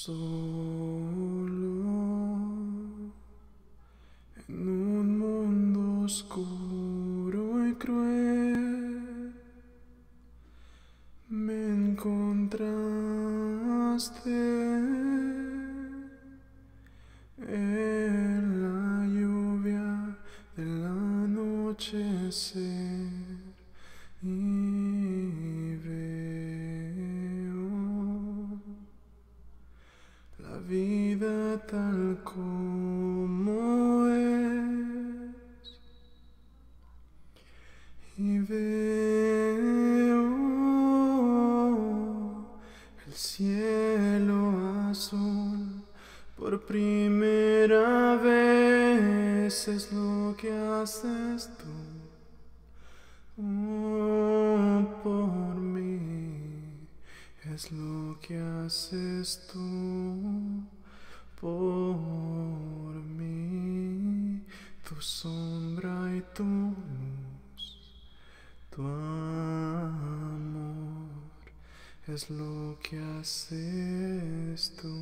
Solo en un mundo oscuro y cruel me encontraste en la lluvia del anochecer y veo la vida tal como es y veo el cielo azul por primera vez. Es lo que haces tú por mí, es lo que haces tú por mí. Tu sombra y tu luz, tu amor, es lo que haces tú.